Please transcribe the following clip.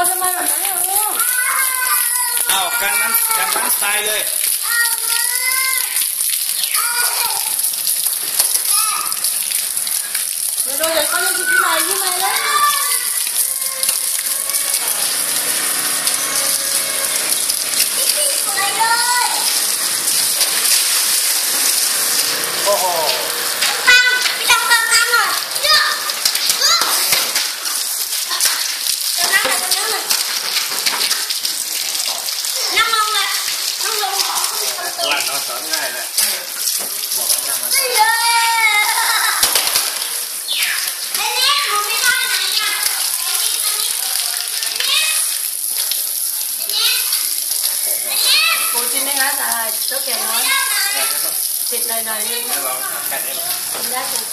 ทำไมแบบนั้นลูกเอากันน้ำสไตล์เลยเดี๋ยวเดี๋ยวเขาจะกินที่ไหนแล้วโอ้โหหลังเราสอนง่ายเลยบอกนั่งมาปูจินนะคะแต่ตัวแก่น้อยติดหน่อยนึงได้